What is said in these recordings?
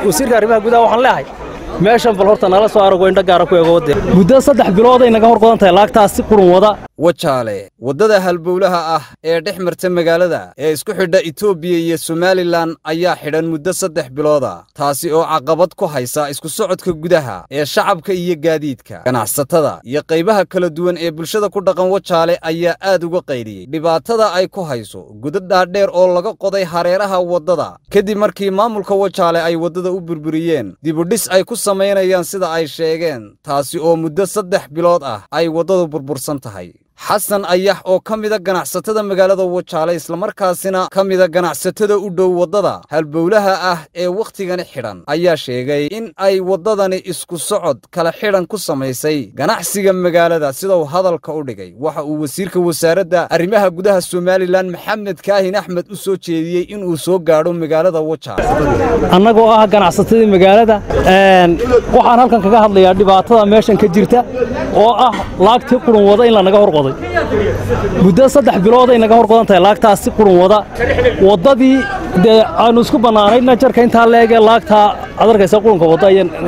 wasiirka arrimaha gudaha waxaan leeyahay meeshan bal horta nala soo arago indha gaar ah ku eego wada muddo 3 bilood ay naga hor qodan tahay laagtaas si qurun wada wajaale wadada halbowlaha ah ee dhex marta magaalada ee isku xidha Itoobiya iyo Somaliland ayaa xidhan muddo 3 bilood taasi oo caqabad ku haysa isku socodka gudaha ee shacabka iyo gaadiidka ganacsatada iyo qaybaha kala duwan ee bulshada ku dhaqan wajaale ayaa aad uga qayriyay dhibaatada ay ku hayso gudad dheer oo laga qoday hareeraha wadada kadib markii maamulka wajaale ay wadada u burburiyeen dib u dhis ay ku sameynayaan sida ay sheegeen taasi oo muddo 3 bilood ah ay wadada burbursan tahay xasan ayax oo kamida ganacsatada magaalada wajaale isla markaasina kamida ganacsatada u dhow wadada halbowlaha ah ee waqtigan xidhan ayaa sheegay in ay wadadani isku socod kala xidhan ku sameysay ganacsiga magaalada sida uu hadalka u dhigay waxa uu wasiirka wasaaradda arrimaha gudaha Somaliland Maxamed Kaahin Axmed u soo jeediyay in uu soo gaadho magaalada wajaale annagoo ah ganacsatada magaalada waxaan halkan kaga hadlayaa dhibaatada meeshan ka jirta oo ah laagtii qurun wada in la naga hor qoday muddo 3 bilood ay naga hor qodan tahay laagtaas si qurun wada wadadii aanu isku banaanayna jarka inta leeg laagta adarkaysa qurunka wada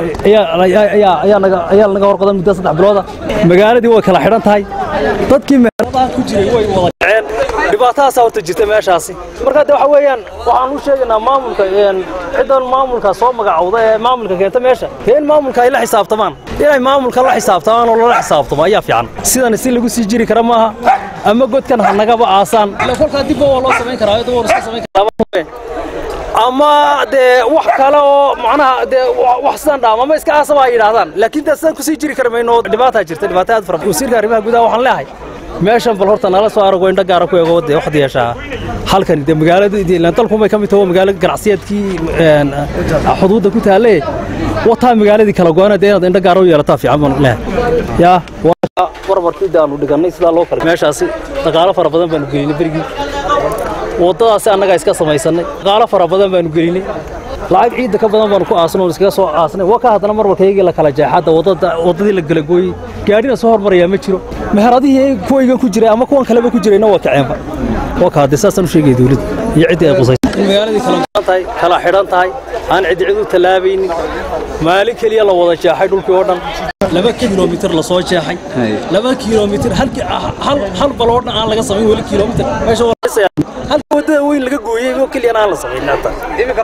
ayaa naga hor qodan muddo 3 bilood magaaladii way kala xidhan tahay dadkii meheradaha ku jiray way wada kaceen dhibaatadaas horta jirta meeshaasi marka waxa weeyaan waxaan u sheegaynaa maamulka ciidan maamulka soo magacawda ee maamulka keenta meesha in maamulka ay la xisaabtamaan inay maamulka la xisaabtamaan oo la xisaabtamo ayaa fiican sidan si lagu sii jiri kara maaha ama godkan hanagaba aasaan kolka dib oo loo sameyn karaa oo iska sameyn karaa ama de wax kale oo macnaha de wax san dhaama ma iska aasaba ay yiraahdaan laakiin taasaan ku sii jiri karmayno dhibaato jirta dhibaato aad fara wasiirka arrimaha gudaha waxaan leeyahay meeshan bal horta nala soo arago indha gaar ah ku eego wada wax yeeshaa halkan de magaalada dalku may kamid tahay magaalada ganacsiyeedkii xuduudda ku taalay wata magaaladii kala go'aanada inaad indha gaar u yeelataa fiican leeyahay ya warbarkii daanu dhiganay sida loo kala meeshaasi dhaqaale fara badan baan gelinay berigii wadadaas annaga iska samaysanay dhaqaale fara badan baan gelinay lacag ciid ka badan baan ku aasnoo iskaga soo aasnay waka hadana marwarkayga la kala jeexada wadadii la gala gooyay gaadhina soo hormaraya ma jiro meheradii kuwaygan ku jiray ama kuwan kale ku jirayna waa kaceenba waka hadisaasan u sheegay dawladda iyo cid ay qusaysan magaaladii kala xidhan tahay aan cid u talaabaynin maalin kaliya la wada jeexay dhulkii oo dhan 2 kiiloomitir la soo jeexay 2 kiiloomitir hal baloodna aan laga sameyn wali kiiloomitir meesha hal wadada weyn laga gooyay oo kaliya aan la sameyn naata imika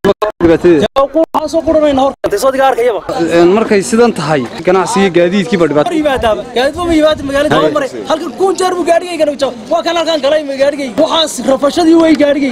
roobku soo quranayna horta soo diga arkayaba markay sidan tahay ganacsiga gaadiidkii ba dhibaato gaadiidku ma yimaado magaalada oo maray halka ku jeer bu gaadhigayga waa kan halkan galay gaadhigay waxaas rafashadii way gaadhigay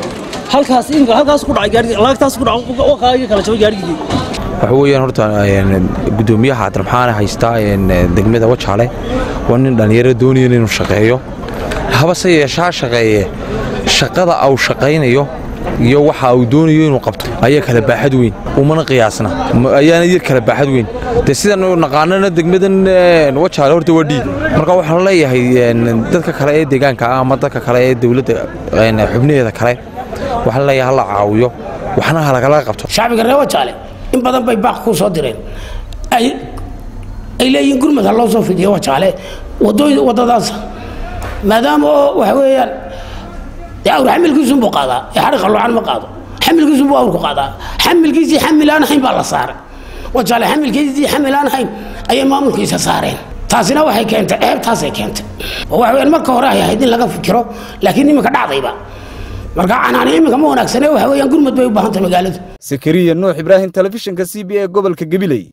halkaas ku dhacay gaadhigay laagtaas ku dhacay oo kaaga kala jabay gaadhigay waxa weeyaan horta gudoomiyaha Cabdiraxmaan haysta degmada wajaale waa nin dhalinyaro doonaya inuu shaqeeyo haba se yeeshaa shaqeeye shaqada uu shaqeynayo iyo waxa uu doonayo inuu qabto ayaa kala baaxad weyn umana qiyaasna ayaana yar kala baaxad weyn de sidan oo naqaanana degmadan wajaale horta wadii marka waxaan leeyahay dadka kale ee deegaanka ama dadka kale ee dawladda xubnaheeda kale waxaan leeyahay la caawiyo waxna halagala qabto shacbiga reer wajaale in badan bay baaq ku soo direen ay leeyihiin gurmad loo soo fidiyo wajaale wadadaas maadaama waxa weeyaan awr xamilkiisu buu qaadaa xariiq loocan ma qaado xamilkiisu buu awr ku qaadaa xamilkiisii xamilaan hayn baa la saaray wajaale xamilkiisii xamilaan hayn ayay maamulkiisa saareen taasina waxay keentay ceebtaas ay keentay waxa weeyaan marka hore ay ahayd in laga fikiro laakiin iminka dhacdayba marka canaani iminka ma wanaagsanay waxa weeyaan gurmad bay u baahan tahay magaalada Sakariya Nuux Ibrahim telefishinka CBA gobolka Gabiley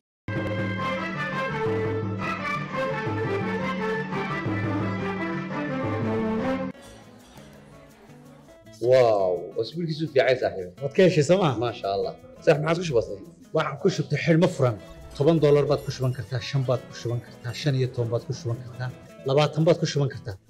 واو اسبوع كيسو في عايز صاحبي wadkeeshi sama ما شاء الله صح ما عاد كش بسيط waxaan ku shubtay xilmo furan $10 baad ku shuban kartaa 5 baad ku shuban kartaa 15 baad ku shuban kartaa 20 baad ku shuban kartaa